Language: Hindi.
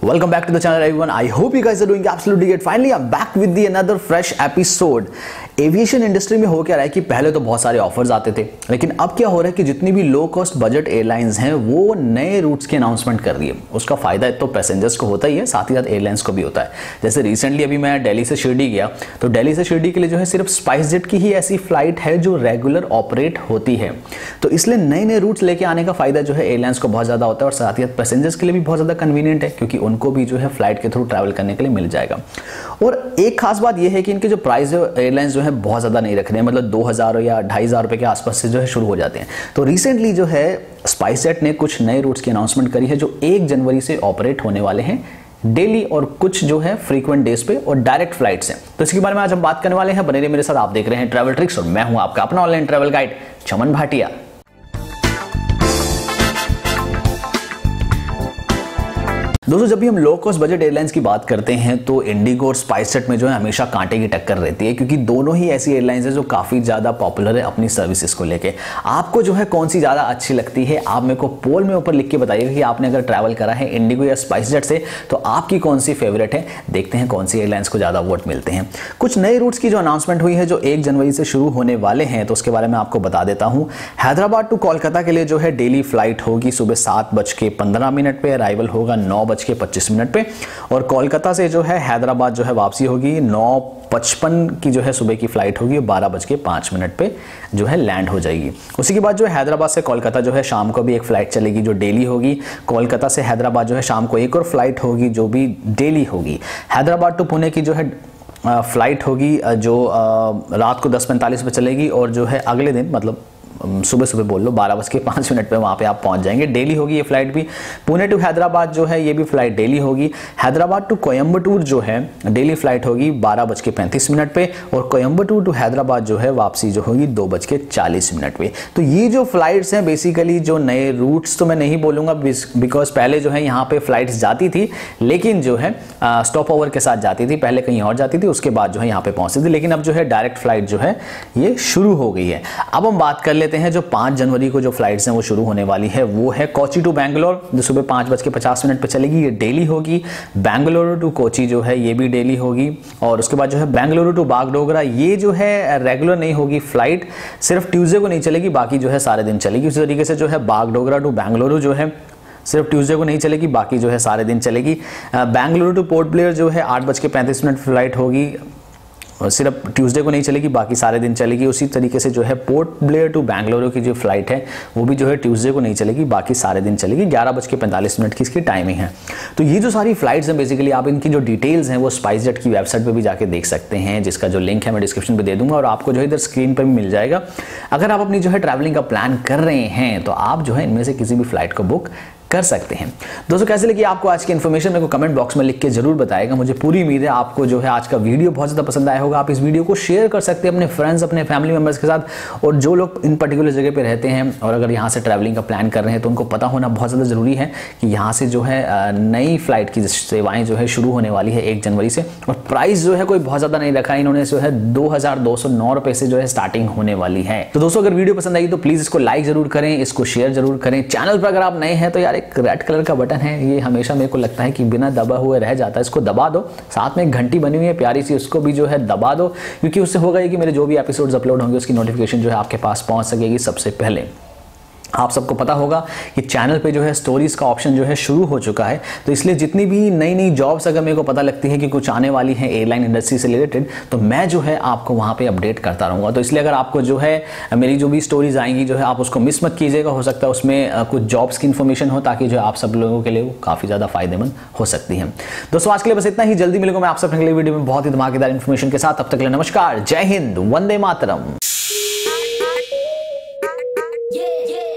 Welcome back to the channel everyone. I hope you guys are doing absolutely great. Finally I'm back with the another fresh episode. Aviation industry में हो क्या रहा है कि पहले तो बहुत सारे ऑफर्स आते थे, लेकिन अब क्या हो रहा है कि जितनी भी लो कॉस्ट बजट एयरलाइंस हैं वो नए रूट्स की अनाउंसमेंट कर रही है। उसका फायदा तो पैसेंजर्स को होता ही है, साथ ही साथ एयरलाइंस को भी होता है। जैसे रिसेंटली अभी मैं दिल्ली से शिरडी गया, तो दिल्ली से शिरडी के लिए जो है सिर्फ स्पाइसजेट की ही ऐसी फ्लाइट है जो रेगुलर ऑपरेट होती है। तो इसलिए नए नए रूट्स लेके आने का फायदा जो है एयरलाइंस को बहुत ज्यादा होता है और साथ ही साथ पैसेंजर्स के लिए भी बहुत ज्यादा कन्वीनियंट है, क्योंकि उनको भी जो है फ्लाइट के थ्रू ट्रैवल करने के लिए मिल जाएगा। और एक खास बात यह है कि इनके जो प्राइस है एयरलाइंस जो है बहुत ज्यादा नहीं रख रहे हैं, मतलब 2000 या 2500 रुपए के आसपास से जो है शुरू हो जाते हैं। तो रिसेंटली जो है स्पाइसजेट ने कुछ नए रूट्स की अनाउंसमेंट करी है जो 1 जनवरी से ऑपरेट होने वाले हैं डेली, और कुछ जो है फ्रीक्वेंट डेज पे और डायरेक्ट फ्लाइट्स हैं। तो इसके बारे में आज हम बात करने वाले हैं। बने रहिए मेरे साथ, आप देख रहे हैं ट्रैवल ट्रिक्स और मैं हूं आपका अपना online travel guide Chaman Bhatia. दोस्तों, जब भी हम लो कॉस्ट बजट एयरलाइंस की बात करते हैं तो इंडिगो और स्पाइसजेट में जो है हमेशा कांटे की टक्कर रहती है, क्योंकि दोनों ही ऐसी एयरलाइंस है जो काफ़ी ज़्यादा पॉपुलर है अपनी सर्विसेज को लेके। आपको जो है कौन सी ज़्यादा अच्छी लगती है, आप मेरे को पोल में ऊपर लिख के बताइएगा कि आपने अगर ट्रैवल करा है इंडिगो या स्पाइसजेट से तो आपकी कौन सी फेवरेट है। देखते हैं कौन सी एयरलाइंस को ज़्यादा वोट मिलते हैं। कुछ नए रूट्स की जो अनाउंसमेंट हुई है जो 1 जनवरी से शुरू होने वाले हैं, तो उसके बारे में आपको बता देता हूँ। हैदराबाद टू कोलकाता के लिए जो है डेली फ्लाइट होगी सुबह 7:15 पे, अराइवल होगा 9:25 पे, और कोलकाता से जो है हैदराबाद जो है वापसी होगी 9:55 की जो है सुबह की फ्लाइट होगी, 12:05 पे जो है लैंड हो जाएगी। उसी के बाद जो है हैदराबाद से कोलकाता जो है शाम को भी एक फ्लाइट चलेगी जो डेली होगी। कोलकाता से हैदराबाद जो है शाम को एक और फ्लाइट होगी जो भी डेली होगी। हैदराबाद टू पुणे की जो है फ्लाइट होगी जो रात को 10:45 पे चलेगी, और जो है अगले दिन मतलब सुबह सुबह बोल लो 12:05 पे वहां पे आप पहुंच जाएंगे। डेली होगी ये फ्लाइट भी। पुणे टू हैदराबाद जो है ये भी फ्लाइट डेली होगी। हैदराबाद टू कोयम्बटूर जो है डेली फ्लाइट होगी 12:35 पे, और कोयम्बटूर टू हैदराबाद जो है वापसी जो होगी 2:40 पे। तो ये जो फ्लाइट्स हैं बेसिकली जो नए रूट्स तो मैं नहीं बोलूंगा, बिकॉज पहले जो है यहाँ पे फ्लाइट्स जाती थी, लेकिन जो है स्टॉप ओवर के साथ जाती थी। पहले कहीं और जाती थी, उसके बाद जो है यहाँ पे पहुंचती थी, लेकिन अब जो है डायरेक्ट फ्लाइट जो है ये शुरू हो गई है। अब हम बात कर लेते हैं जो 5 जनवरी को जो फ्लाइट्स हैं वो शुरू होने वाली है, वो है कोची टू बैंगलोर जो सुबह 5:50 पे चलेगी, ये डेली होगी। बैंगलोर टू कोची जो है ये भी डेली होगी, और उसके बाद जो है बैंगलुरु टू बागडोगरा ये जो है रेगुलर नहीं होगी फ्लाइट, सिर्फ ट्यूसडे को नहीं चलेगी, बाकी जो है सारे दिन चलेगी। उसी तरीके से जो है बागडोगरा टू बैंगलुरु जो है सिर्फ ट्यूसडे को नहीं चलेगी, बाकी जो है सारे दिन चलेगी। बैंगलुरु टू पोर्ट ब्लेयर जो है 8:35 फ्लाइट होगी, सिर्फ ट्यूसडे को नहीं चलेगी, बाकी सारे दिन चलेगी। उसी तरीके से जो है पोर्ट ब्लेयर टू बैंगलोर की जो फ्लाइट है वो भी जो है ट्यूसडे को नहीं चलेगी, बाकी सारे दिन चलेगी। 11:45 की इसकी टाइमिंग है। तो ये जो सारी फ्लाइट्स हैं बेसिकली आप इनकी जो डिटेल्स हैं वो स्पाइसजेट की वेबसाइट पे भी जाके देख सकते हैं, जिसका जो लिंक है मैं डिस्क्रिप्शन पे दे दूंगा, और आपको जो है इधर स्क्रीन पर भी मिल जाएगा। अगर आप अपनी जो है ट्रैवलिंग का प्लान कर रहे हैं तो आप जो है इनमें से किसी भी फ्लाइट को बुक कर सकते हैं। दोस्तों, कैसे लगी आपको आज की इन्फॉर्मेशन मेरे को कमेंट बॉक्स में लिख के जरूर बताएगा। मुझे पूरी उम्मीद है आपको जो है आज का वीडियो बहुत ज़्यादा पसंद आया होगा। आप इस वीडियो को शेयर कर सकते हैं अपने फ्रेंड्स, अपने फैमिली मेंबर्स के साथ, और जो लोग इन पर्टिकुलर जगह पे रहते हैं और अगर यहाँ से ट्रैवलिंग का प्लान कर रहे हैं तो उनको पता होना बहुत ज़्यादा ज़रूरी है कि यहाँ से जो है नई फ्लाइट की सेवाएँ जो है शुरू होने वाली है 1 जनवरी से, और प्राइस जो है कोई बहुत ज़्यादा नहीं रखा है इन्होंने, जो है 2209 रुपये से जो है स्टार्टिंग होने वाली है। तो दोस्तों, अगर वीडियो पसंद आई तो प्लीज़ इसको लाइक जरूर करें, इसको शेयर जरूर करें। चैनल पर अगर आप नए हैं तो यार एक रेड कलर का बटन है, ये हमेशा मेरे को लगता है कि बिना दबा हुए रह जाता है, इसको दबा दो। साथ में एक घंटी बनी हुई है प्यारी सी, उसको भी जो है दबा दो, क्योंकि उससे होगा कि मेरे जो भी एपिसोड्स अपलोड होंगे उसकी नोटिफिकेशन जो है आपके पास पहुंच सकेगी सबसे पहले। आप सबको पता होगा कि चैनल पे जो है स्टोरीज का ऑप्शन जो है शुरू हो चुका है, तो इसलिए जितनी भी नई नई जॉब्स अगर मेरे को पता लगती है कि कुछ आने वाली है एयरलाइन इंडस्ट्री से रिलेटेड, तो मैं जो है आपको वहाँ पे अपडेट करता रहूँगा। तो इसलिए अगर आपको जो है मेरी जो भी स्टोरीज आएंगी जो है आप उसको मिस मत कीजिएगा। हो सकता है उसमें कुछ जॉब्स की इन्फॉर्मेशन हो, ताकि जो है आप सब लोगों के लिए वो काफ़ी ज़्यादा फायदेमंद हो सकती है। दोस्तों, आज के लिए बस इतना ही। जल्दी मिलूंगा मैं आपसे अगले वीडियो में बहुत ही धमाकेदार इन्फॉर्मेशन के साथ। तब तक के लिए नमस्कार, जय हिंद, वंदे मातरम।